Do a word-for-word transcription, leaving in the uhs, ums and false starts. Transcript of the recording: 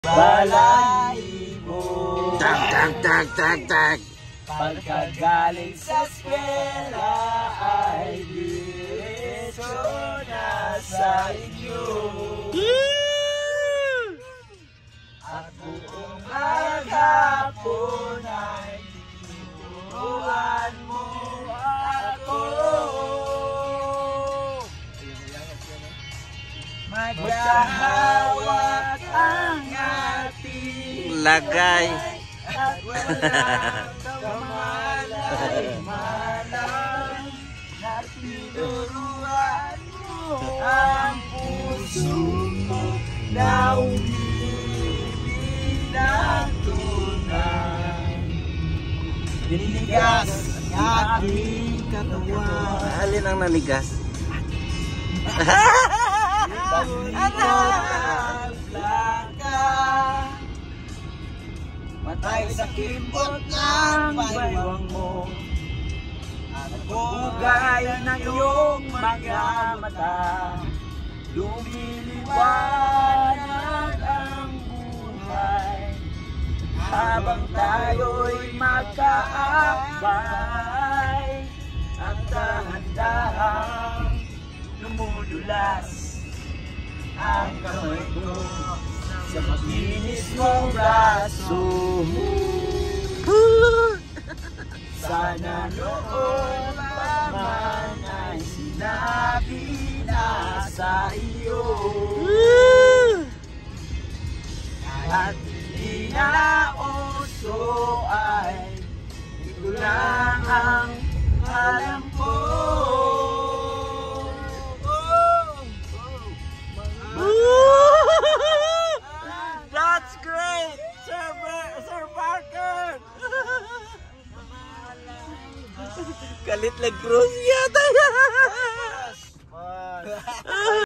Balahibo. Tag, tag, tag, tag, tag. Pagkagaling sa eskwela ay diretso na sa inyo. At buong maghapon ay tinuruan mo ako. Magkahawak ang ating Lagay. at walang kamalay-malay na tinuruan mo ang puso ko na umibig ng tunay. Niligas ang aking katawan. Alin ang naligas? Ang blanca, matay sa kimbot ng baywang mo. At bugay ng iyong mga mata, lumiliwanag ang buhay. Habang tayo'y magkaakbay, at dahan-dahan lumudulas ang kamay ko sa makinis mong braso. Sana noon pa man ay sinabi na sa iyo, at hindi na uso ay ito lang ang alam ko. That's great! Sir, Sir Parker! Kalit lang Cruz yata!